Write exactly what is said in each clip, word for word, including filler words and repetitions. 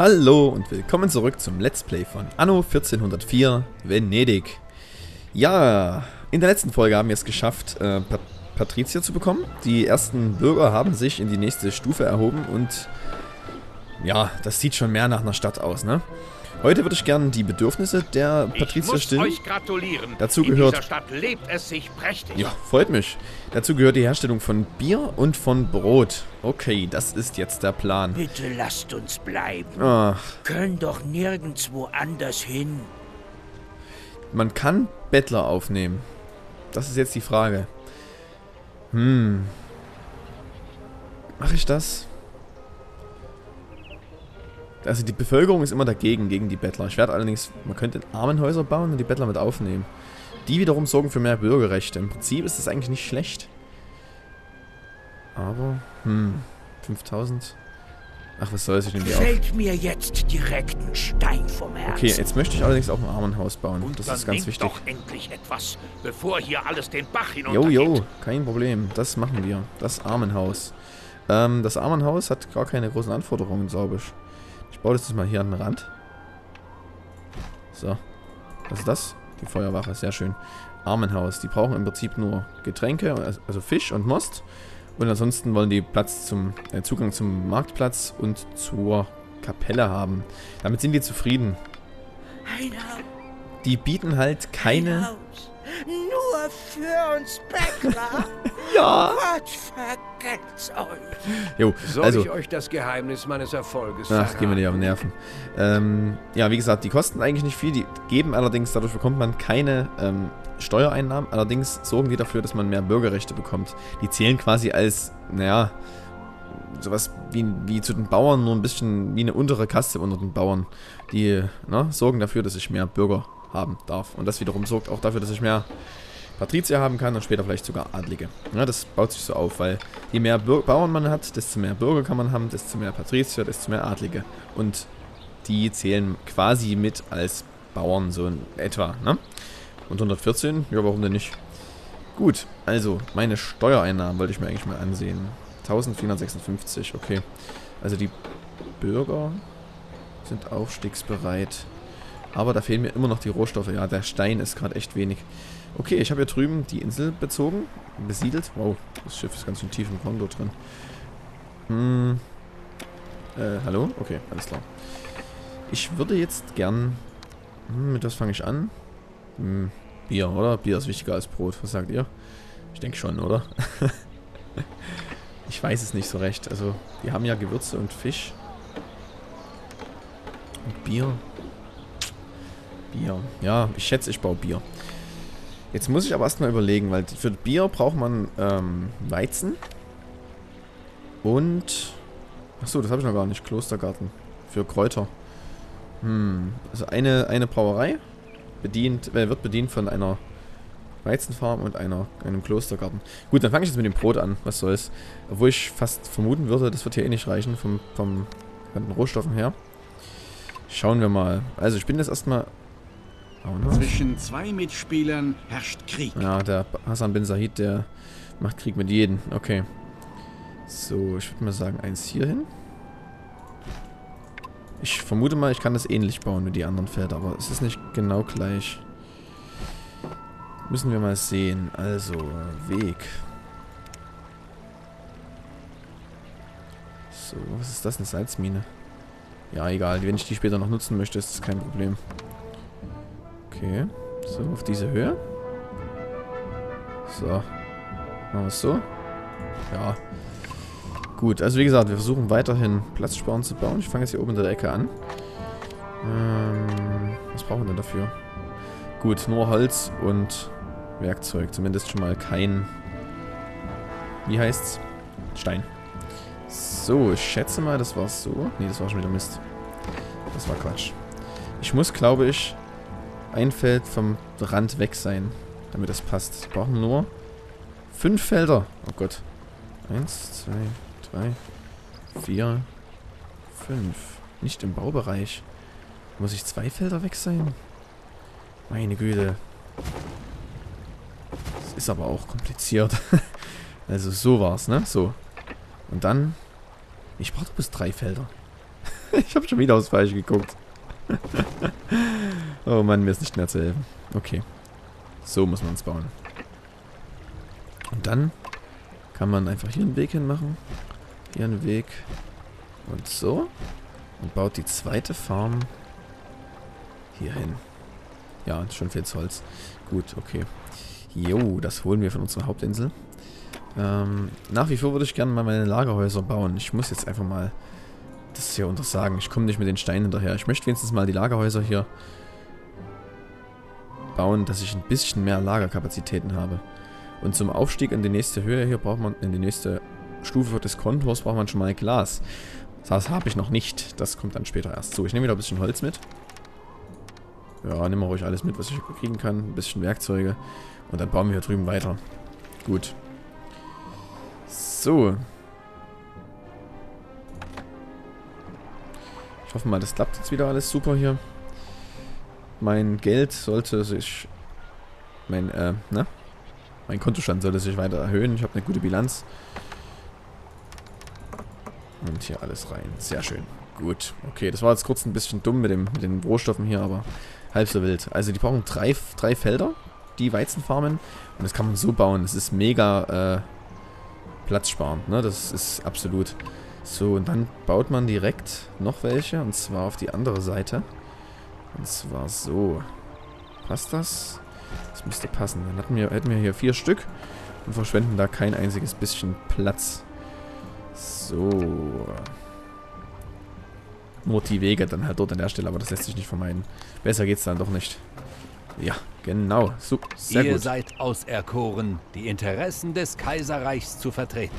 Hallo und willkommen zurück zum Let's Play von Anno vierzehnhundertvier Venedig. Ja, in der letzten Folge haben wir es geschafft, äh, Pat Patrizier zu bekommen. Die ersten Bürger haben sich in die nächste Stufe erhoben und ja, das sieht schon mehr nach einer Stadt aus, ne? Heute würde ich gerne die Bedürfnisse der Patrizier stillen. Ich muss euch gratulieren. Dazu in gehört, dieser Stadt lebt es sich prächtig. Ja, freut mich. Dazu gehört die Herstellung von Bier und von Brot. Okay, das ist jetzt der Plan. Bitte lasst uns bleiben. Ach. Können doch nirgendwo anders hin. Man kann Bettler aufnehmen. Das ist jetzt die Frage. Hm. Mache ich das? Also die Bevölkerung ist immer dagegen, gegen die Bettler. Ich werde allerdings, man könnte Armenhäuser bauen und die Bettler mit aufnehmen. Die wiederum sorgen für mehr Bürgerrechte. Im Prinzip ist das eigentlich nicht schlecht. Aber, hm, fünftausend. Ach, was soll's, ich nehme die auf. Fällt mir jetzt direkt ein Stein vom Herzen. Okay, jetzt möchte ich allerdings auch ein Armenhaus bauen. Und das dann ist ganz nehmt wichtig. doch endlich etwas, bevor hier alles den Bach Jo, hinuntergeht. jo, kein Problem. Das machen wir. Das Armenhaus. Ähm, das Armenhaus hat gar keine großen Anforderungen, glaube ich. Ich baue das jetzt mal hier an den Rand. So. Was ist das? Die Feuerwache, sehr schön. Armenhaus. Die brauchen im Prinzip nur Getränke, also Fisch und Most. Und ansonsten wollen die Platz zum äh, Zugang zum Marktplatz und zur Kapelle haben. Damit sind die zufrieden. Ein Haus. Die bieten halt keine... Ein Haus. Nur für uns Bettler. Ja. Gott vergelt's euch. Jo, Soll also... ich euch das Geheimnis meines Erfolges Ach, verraten? gehen wir dir auf den Nerven. Ähm, ja, wie gesagt, die kosten eigentlich nicht viel. Die geben allerdings, dadurch bekommt man keine ähm, Steuereinnahmen. Allerdings sorgen die dafür, dass man mehr Bürgerrechte bekommt. Die zählen quasi als, naja, sowas wie, wie zu den Bauern, nur ein bisschen wie eine untere Kaste unter den Bauern. Die na, sorgen dafür, dass ich mehr Bürger haben darf. Und das wiederum sorgt auch dafür, dass ich mehr Patrizier haben kann und später vielleicht sogar Adlige. Ja, das baut sich so auf, weil je mehr Bür Bauern man hat, desto mehr Bürger kann man haben, desto mehr Patrizier, desto mehr Adlige. Und die zählen quasi mit als Bauern so in etwa, ne? Und hundertvierzehn? Ja, warum denn nicht? Gut, also meine Steuereinnahmen wollte ich mir eigentlich mal ansehen. eintausendvierhundertsechsundfünfzig, okay. Also die Bürger sind aufstiegsbereit. Aber da fehlen mir immer noch die Rohstoffe. Ja, der Stein ist gerade echt wenig. Okay, ich habe hier drüben die Insel bezogen, besiedelt. Wow, das Schiff ist ganz schön tief im Konto drin. Hm. Äh, hallo? Okay, alles klar. Ich würde jetzt gern... Hm, mit was fange ich an? Hm, Bier, oder? Bier ist wichtiger als Brot. Was sagt ihr? Ich denke schon, oder? Ich weiß es nicht so recht. Also, die haben ja Gewürze und Fisch. Und Bier. Bier. Ja, ich schätze, ich baue Bier. Jetzt muss ich aber erstmal überlegen, weil für Bier braucht man ähm, Weizen. Und... Achso, das habe ich noch gar nicht. Klostergarten. Für Kräuter. Hm. Also eine, eine Brauerei bedient, äh, wird bedient von einer Weizenfarm und einer, einem Klostergarten. Gut, dann fange ich jetzt mit dem Brot an. Was soll's. Obwohl ich fast vermuten würde, das wird hier eh nicht reichen vom, vom, von den Rohstoffen her. Schauen wir mal. Also ich bin jetzt erstmal... Zwischen zwei Mitspielern herrscht Krieg. Ja, der Hassan bin Said, der macht Krieg mit jedem. Okay. So, ich würde mal sagen, eins hier hin. Ich vermute mal, ich kann das ähnlich bauen wie die anderen Felder, aber es ist nicht genau gleich. Müssen wir mal sehen. Also, Weg. So, was ist das? Eine Salzmine? Ja, egal. Wenn ich die später noch nutzen möchte, ist das kein Problem. Okay, so auf diese Höhe. So. Machen wir es so. Ja. Gut, also wie gesagt, wir versuchen weiterhin Platzsparend zu bauen. Ich fange jetzt hier oben in der Ecke an. Ähm, was brauchen wir denn dafür? Gut, nur Holz und Werkzeug. Zumindest schon mal kein... Wie heißt's? Stein. So, ich schätze mal, das war so. Ne, das war schon wieder Mist. Das war Quatsch. Ich muss, glaube ich... ein Feld vom Rand weg sein, damit das passt. Wir brauchen nur fünf Felder. Oh Gott. Eins, zwei, drei, vier, fünf. Nicht im Baubereich. Muss ich zwei Felder weg sein? Meine Güte. Das ist aber auch kompliziert. Also so war's, ne? So. Und dann... Ich brauche bis drei Felder. Ich habe schon wieder aufs Falsche geguckt. Oh Mann, mir ist nicht mehr zu helfen. Okay. So muss man es bauen. Und dann kann man einfach hier einen Weg hinmachen. Hier einen Weg. Und so. Und baut die zweite Farm hier hin. Ja, schon viel Holz. Gut, okay. Jo, das holen wir von unserer Hauptinsel. Ähm, nach wie vor würde ich gerne mal meine Lagerhäuser bauen. Ich muss jetzt einfach mal das hier untersagen. Ich komme nicht mit den Steinen hinterher. Ich möchte wenigstens mal die Lagerhäuser hier bauen, dass ich ein bisschen mehr Lagerkapazitäten habe. Und zum Aufstieg in die nächste Höhe hier braucht man, in die nächste Stufe des Kontors braucht man schon mal Glas. Das habe ich noch nicht. Das kommt dann später erst. So, ich nehme wieder ein bisschen Holz mit. Ja, nehmen wir ruhig alles mit, was ich kriegen kann. Ein bisschen Werkzeuge. Und dann bauen wir hier drüben weiter. Gut. So. Ich hoffe mal, das klappt jetzt wieder alles super hier. Mein Geld sollte sich... Mein, äh, ne? Mein Kontostand sollte sich weiter erhöhen. Ich habe eine gute Bilanz. Und hier alles rein. Sehr schön. Gut. Okay, das war jetzt kurz ein bisschen dumm mit, dem, mit den Rohstoffen hier, aber halb so wild. Also die brauchen drei, drei Felder, die Weizenfarmen. Und das kann man so bauen. Das ist mega äh, platzsparend, ne? Das ist absolut. So, und dann baut man direkt noch welche. Und zwar auf die andere Seite. Und zwar so. Passt das? Das müsste passen. Dann hatten wir, hätten wir hier vier Stück. Und verschwenden da kein einziges bisschen Platz. So. Nur die Wege dann halt dort an der Stelle, aber das lässt sich nicht vermeiden. Besser geht's dann doch nicht. Ja, genau. So, sehr Ihr gut. seid auserkoren, die Interessen des Kaiserreichs zu vertreten.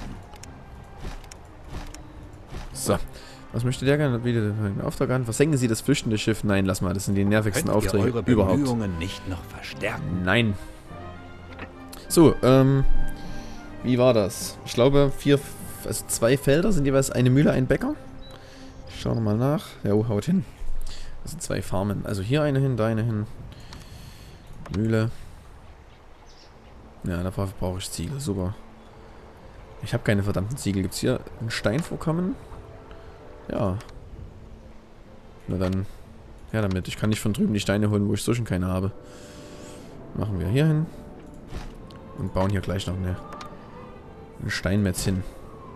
So. Was möchte der gerne? Wieder den Auftrag an. Versenken Sie das flüchtende Schiff? Nein, lass mal. Das sind die nervigsten Könnt Aufträge ihr eure überhaupt. Bemühungen nicht noch verstärken? Nein. So, ähm. Wie war das? Ich glaube, vier, also zwei Felder sind jeweils eine Mühle, ein Bäcker. Schauen wir mal nach. Ja, oh, haut hin. Das sind zwei Farmen. Also hier eine hin, da eine hin. Mühle. Ja, dafür brauche ich Ziegel. Super. Ich habe keine verdammten Ziegel. Gibt es hier ein Steinvorkommen? Ja. Na dann. Ja, damit. Ich kann nicht von drüben die Steine holen, wo ich so schon keine habe. Machen wir hier hin. Und bauen hier gleich noch eine, ein Steinmetz hin.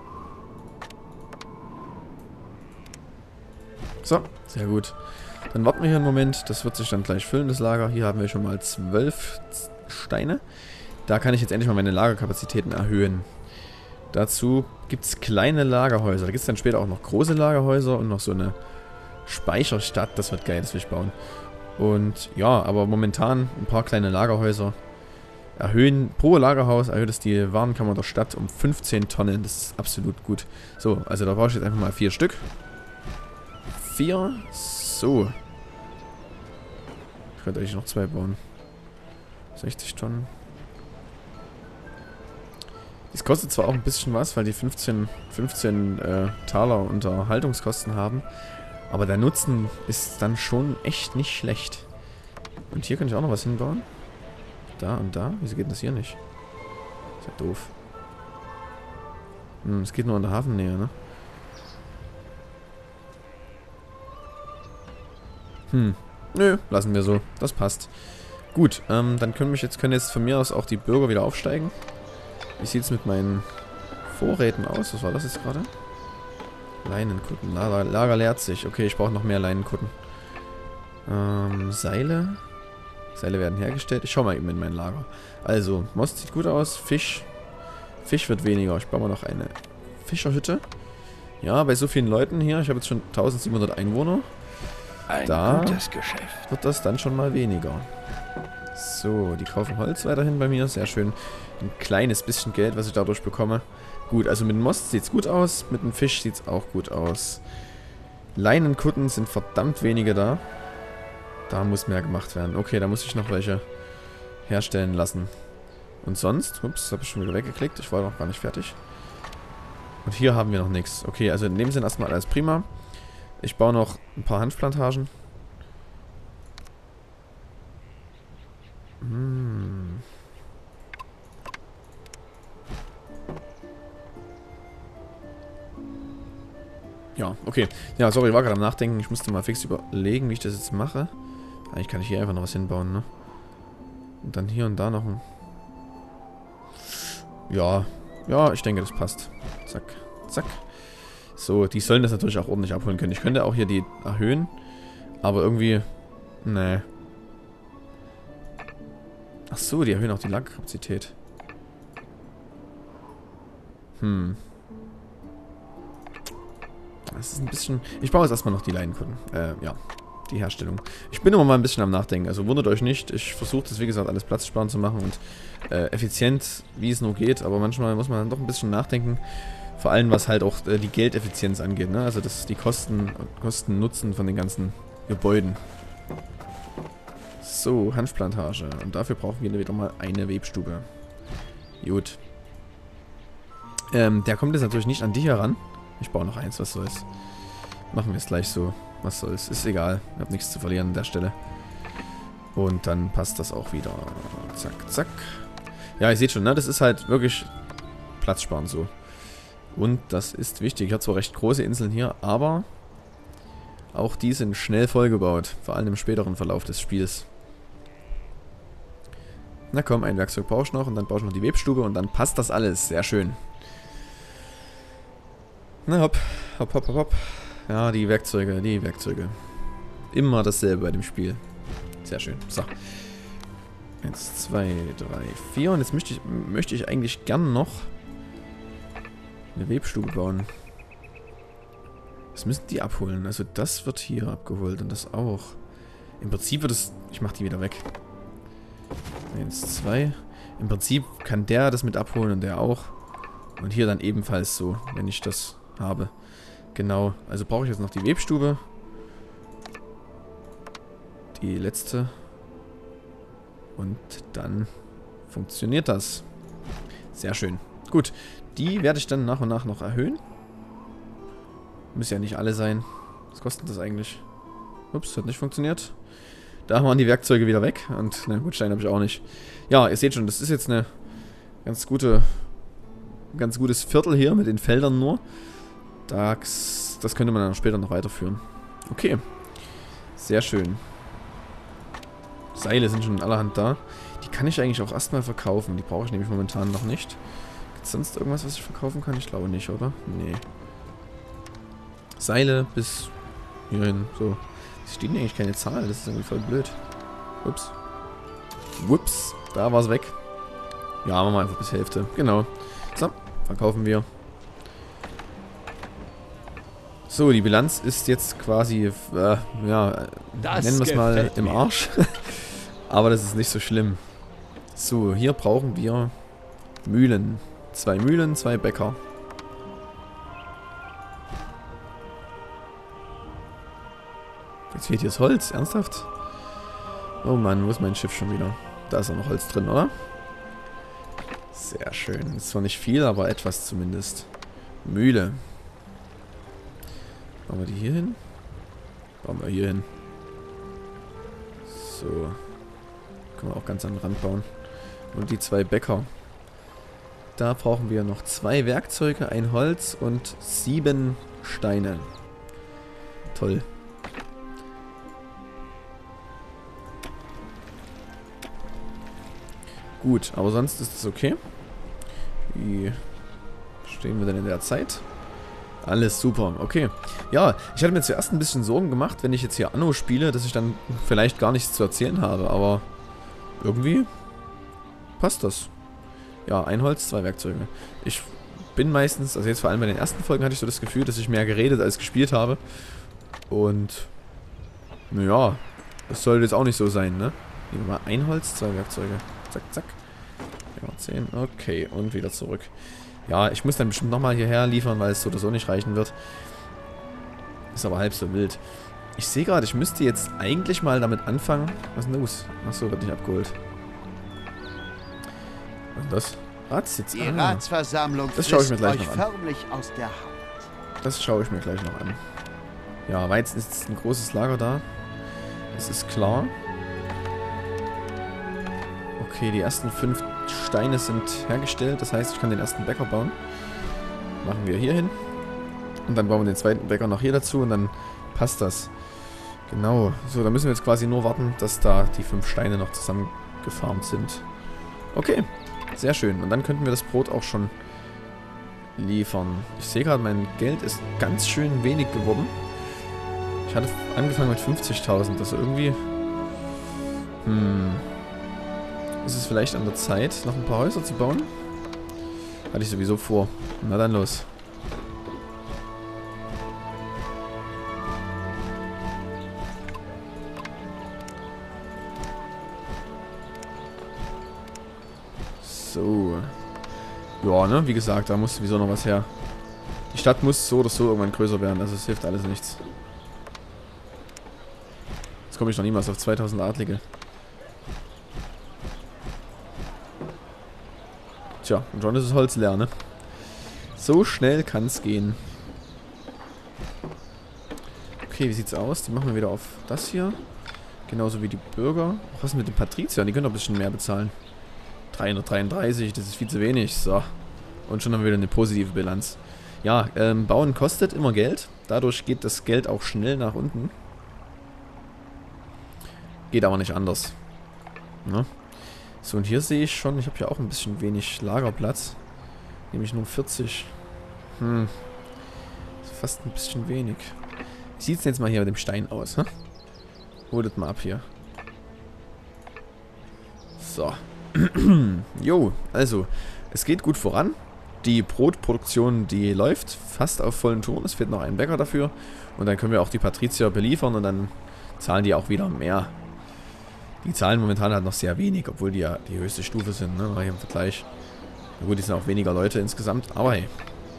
So, sehr gut. Dann warten wir hier einen Moment. Das wird sich dann gleich füllen, das Lager. Hier haben wir schon mal zwölf Steine. Da kann ich jetzt endlich mal meine Lagerkapazitäten erhöhen. Dazu gibt es kleine Lagerhäuser. Da gibt es dann später auch noch große Lagerhäuser und noch so eine Speicherstadt. Das wird geil, das will ich bauen. Und ja, aber momentan ein paar kleine Lagerhäuser erhöhen. Pro Lagerhaus erhöht es die Warenkammer der Stadt um fünfzehn Tonnen. Das ist absolut gut. So, also da brauche ich jetzt einfach mal vier Stück. Vier. So. Ich könnte eigentlich noch zwei bauen. sechzig Tonnen. Das kostet zwar auch ein bisschen was, weil die fünfzehn, fünfzehn äh, Taler Unterhaltungskosten haben. Aber der Nutzen ist dann schon echt nicht schlecht. Und hier kann ich auch noch was hinbauen. Da und da. Wieso geht das hier nicht? Ist ja doof. Hm, es geht nur in der Hafennähe, ne? Hm. Nö, lassen wir so. Das passt. Gut, ähm, dann können mich jetzt können jetzt von mir aus auch die Bürger wieder aufsteigen. Wie sieht es mit meinen Vorräten aus? Was war das jetzt gerade? Leinenkutten. Lager, Lager leert sich. Okay, ich brauche noch mehr Leinenkutten. Ähm, Seile. Seile werden hergestellt. Ich schau mal eben in mein Lager. Also, Most sieht gut aus. Fisch. Fisch wird weniger. Ich baue mal noch eine Fischerhütte. Ja, bei so vielen Leuten hier. Ich habe jetzt schon tausendsiebenhundert Einwohner. Ein Da gutes Geschäft. wird das dann schon mal weniger. So, die kaufen Holz weiterhin bei mir. Sehr schön. Ein kleines bisschen Geld, was ich dadurch bekomme. Gut, also mit dem Most sieht es gut aus. Mit dem Fisch sieht es auch gut aus. Leinenkutten sind verdammt wenige da. Da muss mehr gemacht werden. Okay, da muss ich noch welche herstellen lassen. Und sonst, ups, habe ich schon wieder weggeklickt. Ich war noch gar nicht fertig. Und hier haben wir noch nichts. Okay, also in dem Sinn erstmal alles prima. Ich baue noch ein paar Hanfplantagen. Hm. Ja, okay. Ja, sorry, ich war gerade am Nachdenken. Ich musste mal fix überlegen, wie ich das jetzt mache. Eigentlich kann ich hier einfach noch was hinbauen, ne? Und dann hier und da noch ein... Ja, ja, ich denke, das passt. Zack, zack. So, die sollen das natürlich auch ordentlich abholen können. Ich könnte auch hier die erhöhen, aber irgendwie... Nee. Ach so, die erhöhen auch die Lagerkapazität. Hm. Das ist ein bisschen... Ich baue jetzt erstmal noch die Leinenkunden. Äh, ja. Die Herstellung. Ich bin immer mal ein bisschen am Nachdenken. Also wundert euch nicht. Ich versuche das, wie gesagt, alles platzsparend zu machen und äh, effizient, wie es nur geht. Aber manchmal muss man dann doch ein bisschen nachdenken. Vor allem, was halt auch äh, die Geldeffizienz angeht. Ne? Also das die Kosten, Kosten-Nutzen von den ganzen Gebäuden. So, Hanfplantage. Und dafür brauchen wir wieder mal eine Webstube. Gut. Ähm, der kommt jetzt natürlich nicht an dich heran. Ich baue noch eins, was soll's. Machen wir es gleich so. Was soll's. Ist egal. Ich habe nichts zu verlieren an der Stelle. Und dann passt das auch wieder. Zack, zack. Ja, ihr seht schon, ne? Das ist halt wirklich platzsparend so. Und das ist wichtig. Ich habe zwar recht große Inseln hier, aber auch die sind schnell vollgebaut. Vor allem im späteren Verlauf des Spiels. Na komm, ein Werkzeug brauche ich noch und dann baue ich noch die Webstube und dann passt das alles. Sehr schön. Na hopp, hopp, hopp, hopp, hopp. Ja, die Werkzeuge, die Werkzeuge. Immer dasselbe bei dem Spiel. Sehr schön. So. Eins, zwei, drei, vier. Und jetzt möchte ich, möchte ich eigentlich gern noch eine Webstube bauen. Was müssen die abholen? Also das wird hier abgeholt und das auch. Im Prinzip wird es... Ich mache die wieder weg. Eins, zwei. Im Prinzip kann der das mit abholen und der auch. Und hier dann ebenfalls so, wenn ich das habe. Genau. Also brauche ich jetzt noch die Webstube. Die letzte. Und dann funktioniert das. Sehr schön. Gut. Die werde ich dann nach und nach noch erhöhen. Müssen ja nicht alle sein. Was kostet das eigentlich? Ups, hat nicht funktioniert. Da waren die Werkzeuge wieder weg. Und, na gut, Stein habe ich auch nicht. Ja, ihr seht schon, das ist jetzt eine ganz gute, ein ganz gutes Viertel hier mit den Feldern nur. Das, das könnte man dann später noch weiterführen. Okay. Sehr schön. Seile sind schon allerhand da. Die kann ich eigentlich auch erstmal verkaufen. Die brauche ich nämlich momentan noch nicht. Gibt es sonst irgendwas, was ich verkaufen kann? Ich glaube nicht, oder? Nee. Seile bis hierhin. So. Es steht eigentlich keine Zahl. Das ist irgendwie voll blöd. Ups. Ups. Da war es weg. Ja, machen wir einfach bis Hälfte. Genau. So. Verkaufen wir. So, die Bilanz ist jetzt quasi, äh, ja, Das nennen wir es mal gefällt im mir. Arsch. Aber das ist nicht so schlimm. So, hier brauchen wir Mühlen. Zwei Mühlen, zwei Bäcker. Jetzt fehlt hier das Holz, ernsthaft? Oh Mann, wo ist mein Schiff schon wieder? Da ist auch noch Holz drin, oder? Sehr schön. Ist zwar nicht viel, aber etwas zumindest. Mühle. Bauen wir die hier hin? Bauen wir hier hin. So. Können wir auch ganz an den Rand bauen. Und die zwei Bäcker. Da brauchen wir noch zwei Werkzeuge, ein Holz und sieben Steine. Toll. Gut, aber sonst ist es okay. Wie stehen wir denn in der Zeit? Alles super, okay. Ja, ich hatte mir zuerst ein bisschen Sorgen gemacht, wenn ich jetzt hier Anno spiele, dass ich dann vielleicht gar nichts zu erzählen habe, aber irgendwie passt das. Ja, ein Holz, zwei Werkzeuge. Ich bin meistens, also jetzt vor allem bei den ersten Folgen hatte ich so das Gefühl, dass ich mehr geredet als gespielt habe. Und, naja, das sollte jetzt auch nicht so sein, ne? Nehmen wir mal ein Holz, zwei Werkzeuge. Zack, zack. Ja, zehn, okay, und wieder zurück. Ja, ich muss dann bestimmt nochmal hierher liefern, weil es so oder so nicht reichen wird. Ist aber halb so wild. Ich sehe gerade, ich müsste jetzt eigentlich mal damit anfangen. Was ist denn los? Achso, wird nicht abgeholt. Was ist das? Ratssitz. Die Ah, Ratsversammlung das schaue ich mir frisst gleich euch noch an. förmlich aus der Hand. Das schaue ich mir gleich noch an. Ja, Weizen ist ein großes Lager da. Das ist klar. Okay, die ersten fünf Steine sind hergestellt. Das heißt, ich kann den ersten Bäcker bauen. Machen wir hier hin. Und dann bauen wir den zweiten Bäcker noch hier dazu und dann passt das. Genau. So, da müssen wir jetzt quasi nur warten, dass da die fünf Steine noch zusammengefarmt sind. Okay, sehr schön. Und dann könnten wir das Brot auch schon liefern. Ich sehe gerade, mein Geld ist ganz schön wenig geworden. Ich hatte angefangen mit fünfzigtausend. Das ist irgendwie... Hm... Ist es vielleicht an der Zeit, noch ein paar Häuser zu bauen? Hatte ich sowieso vor. Na dann los. So. Ja, ne? Wie gesagt, da muss sowieso noch was her. Die Stadt muss so oder so irgendwann größer werden. Also es hilft alles nichts. Jetzt komme ich noch niemals auf zweitausend Adlige. Tja, und schon ist das Holz leer, ne? So schnell kann es gehen. Okay, wie sieht's aus? Die machen wir wieder auf das hier. Genauso wie die Bürger. Was ist mit den Patriziern? Die können doch ein bisschen mehr bezahlen. dreihundertdreiunddreißig, das ist viel zu wenig. So. Und schon haben wir wieder eine positive Bilanz. Ja, ähm, Bauen kostet immer Geld. Dadurch geht das Geld auch schnell nach unten. Geht aber nicht anders. Ne? So, und hier sehe ich schon, ich habe ja auch ein bisschen wenig Lagerplatz. Nämlich nur vierzig. Hm. Ist fast ein bisschen wenig. Wie sieht es denn jetzt mal hier mit dem Stein aus, hä? Holt mal ab hier. So. Jo, also, es geht gut voran. Die Brotproduktion, die läuft fast auf vollen Touren. Es fehlt noch ein Bäcker dafür. Und dann können wir auch die Patrizier beliefern und dann zahlen die auch wieder mehr. Die zahlen momentan halt noch sehr wenig, obwohl die ja die höchste Stufe sind, ne, im Vergleich. Na gut, die sind auch weniger Leute insgesamt, aber hey.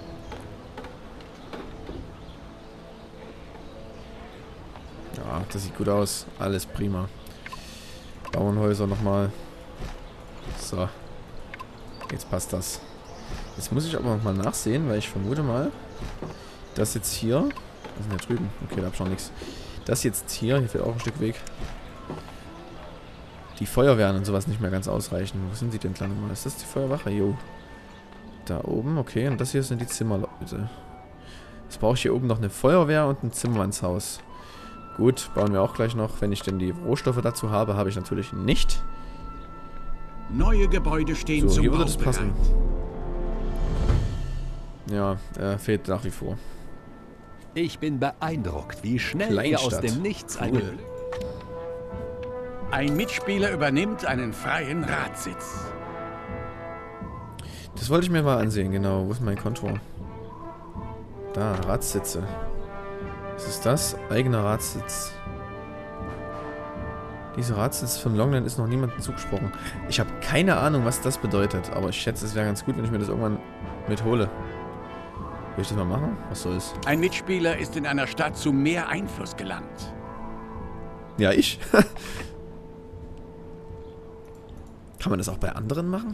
Ja, das sieht gut aus. Alles prima. Bauernhäuser nochmal. So. Jetzt passt das. Jetzt muss ich aber nochmal nachsehen, weil ich vermute mal, dass jetzt hier... Was ist denn da drüben? Okay, da hab ich noch nichts. Das jetzt hier, hier fehlt auch ein Stück Weg. Die Feuerwehren und sowas nicht mehr ganz ausreichen. Wo sind die denn dran? Ist das die Feuerwache? Jo. Da oben, okay. Und das hier sind die Zimmerleute. Jetzt brauche ich hier oben noch eine Feuerwehr und ein Zimmermannshaus. Gut, bauen wir auch gleich noch. Wenn ich denn die Rohstoffe dazu habe, habe ich natürlich nicht. Neue Gebäude stehen so, zum hier würde Bau das passen. bereit. Ja, äh, fehlt nach wie vor. Ich bin beeindruckt, wie schnell ihr aus Kleinstadt. dem Nichts Cool. eine... Ein Mitspieler übernimmt einen freien Ratssitz. Das wollte ich mir mal ansehen, genau. Wo ist mein Kontor? Da, Ratssitze. Was ist das? Eigener Ratssitz. Dieser Ratssitz von Longland ist noch niemandem zugesprochen. Ich habe keine Ahnung, was das bedeutet, aber ich schätze, es wäre ganz gut, wenn ich mir das irgendwann mithole. Will ich das mal machen? Was soll's? Ein Mitspieler ist in einer Stadt zu mehr Einfluss gelangt. Ja, ich. Kann man das auch bei anderen machen?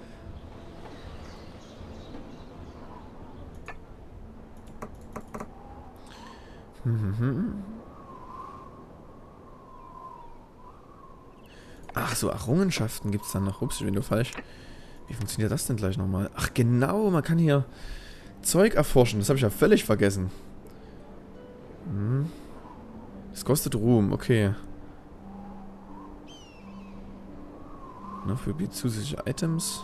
Ach, so Errungenschaften gibt es dann noch. Ups, ich bin nur falsch. Wie funktioniert das denn gleich nochmal? Ach genau, man kann hier Zeug erforschen. Das habe ich ja völlig vergessen. Hm. Das kostet Ruhm, okay. Noch für die zusätzliche Items.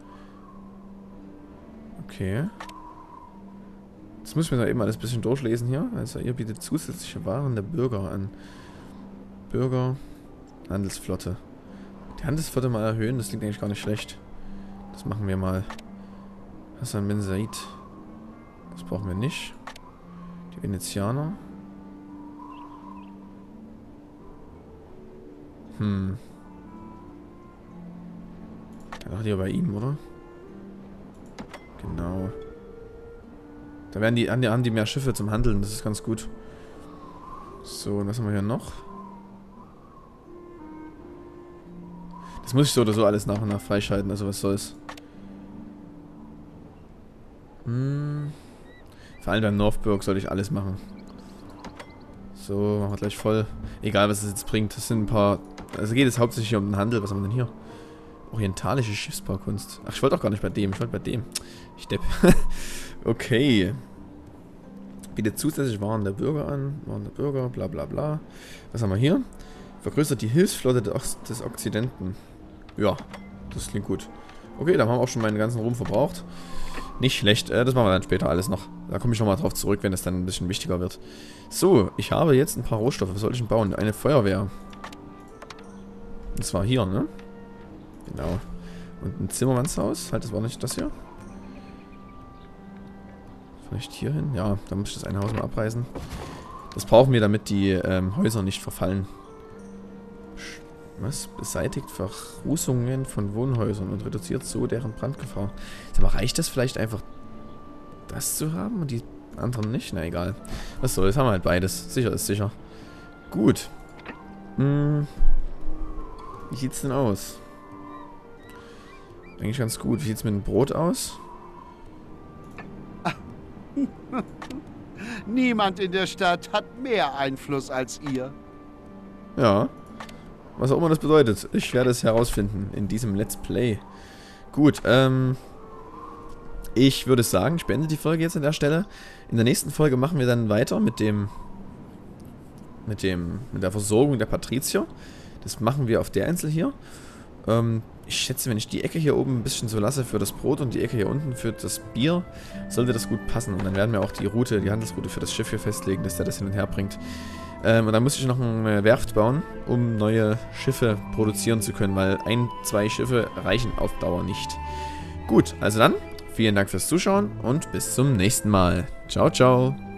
Okay. Das muss ich mir da eben alles ein bisschen durchlesen hier. Also ihr bietet zusätzliche Waren der Bürger an. Bürger, Handelsflotte. Die Handelsflotte mal erhöhen, das klingt eigentlich gar nicht schlecht. Das machen wir mal. Hassan bin Said. Das brauchen wir nicht. Die Venezianer. Hm. Da war die ja bei ihm, oder? Genau. Da werden die, haben die mehr Schiffe zum Handeln, das ist ganz gut. So, und was haben wir hier noch? Das muss ich so oder so alles nach und nach freischalten, also was soll's. Hm. Vor allem beim Northburg soll ich alles machen. So, machen wir gleich voll. Egal, was es jetzt bringt. Das sind ein paar... Also geht es hauptsächlich um den Handel. Was haben wir denn hier? Orientalische Schiffsbaukunst. Ach, ich wollte auch gar nicht bei dem. Ich wollte bei dem. Ich depp. Okay. Bietet zusätzlich Waren der Bürger an. Waren der Bürger, bla bla bla. Was haben wir hier? Vergrößert die Hilfsflotte des, des Okzidenten. Ja, das klingt gut. Okay, dann haben wir auch schon meinen ganzen Ruhm verbraucht. Nicht schlecht. Äh, das machen wir dann später alles noch. Da komme ich nochmal drauf zurück, wenn es dann ein bisschen wichtiger wird. So, ich habe jetzt ein paar Rohstoffe. Was soll ich denn bauen? Eine Feuerwehr. Das war hier, ne? Genau. Und ein Zimmermannshaus. Halt, das war nicht das hier. Vielleicht hier hin? Ja, da muss ich das eine Haus mal abreißen. Das brauchen wir, damit die ähm, Häuser nicht verfallen. Was? Beseitigt Verrußungen von Wohnhäusern und reduziert so deren Brandgefahr. Sag mal, reicht das vielleicht einfach, das zu haben und die anderen nicht? Na egal. Was soll, das haben wir halt beides. Sicher ist sicher. Gut. Hm. Wie sieht's denn aus? Eigentlich ganz gut. Wie sieht's mit dem Brot aus? Niemand in der Stadt hat mehr Einfluss als ihr. Ja. Was auch immer das bedeutet. Ich werde es herausfinden in diesem Let's Play. Gut, ähm... ich würde sagen, ich beende die Folge jetzt an der Stelle. In der nächsten Folge machen wir dann weiter mit dem... Mit dem... Mit der Versorgung der Patrizier. Das machen wir auf der Insel hier. Ähm... Ich schätze, wenn ich die Ecke hier oben ein bisschen so lasse für das Brot und die Ecke hier unten für das Bier, sollte das gut passen. Und dann werden wir auch die Route, die Handelsroute für das Schiff hier festlegen, dass der das hin und her bringt. Ähm, und dann muss ich noch eine Werft bauen, um neue Schiffe produzieren zu können, weil ein, zwei Schiffe reichen auf Dauer nicht. Gut, also dann, vielen Dank fürs Zuschauen und bis zum nächsten Mal. Ciao, ciao.